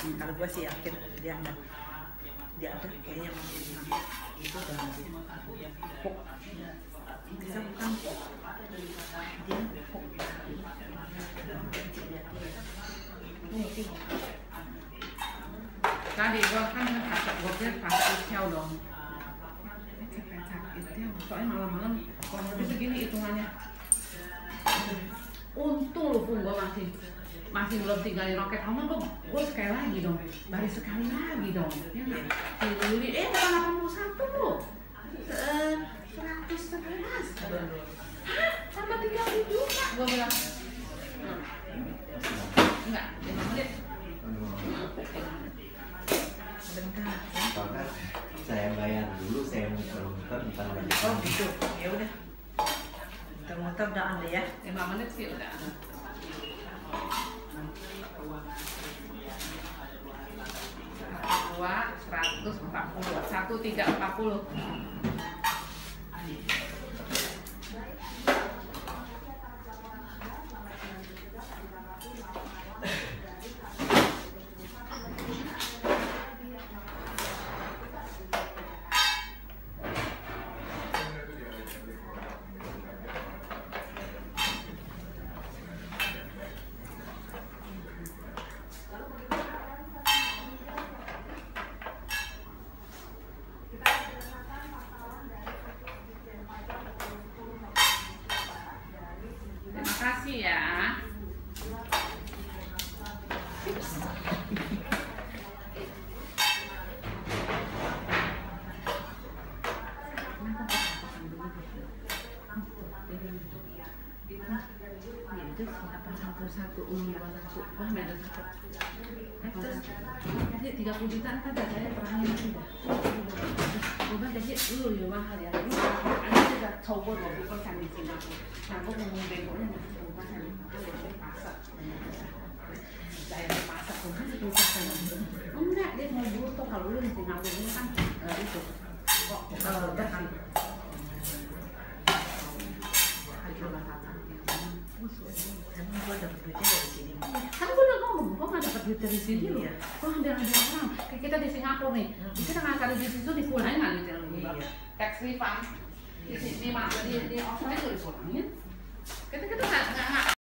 Kalau gue sih yakin dia ada kayaknya masih itu dan dia pok bisa bukan dia pok tadi gua kan kakak gua dia pakai itel dong itel soalnya malam-malam kurang lebih segini hitungannya. Untung lu pun gua masih belum tinggalin roket hama, gua sekali lagi dong, baru sekali lagi dong ya nggak Yuli bukan 81 lu 111 hah sama 30 juta gua bilang enggak 5 menit bentar ya. Soalnya saya bayar dulu, saya muter-muter entar lagi. Oh gitu, ya udah muter-muter udah ada ya 5 menit sih udah. Dua 140 1340. Makasih ya. itu 811 wah ada satu Jadi 30 juta kan saya perangnya sudah. Bukan jadi dulu ya mahal ya. Ini ada juga coba loh bukan kan di sini. Nah, aku ngomong bengoknya bukan kan masak. Saya masak pun kan itu kan. Enggak, dia mau butuh kalau lu di Singapura ini kan itu. Kok kalau kan emang gue dapet duitnya dari sini kan gue udah ngomong, gue gak dapet duit dari sini loh. Gue ada orang, kayak kita di Singapura nih, kita nggak cari di situ dipulangin nggak nih? Tax refund di Australia itu dipulangin. Kita nggak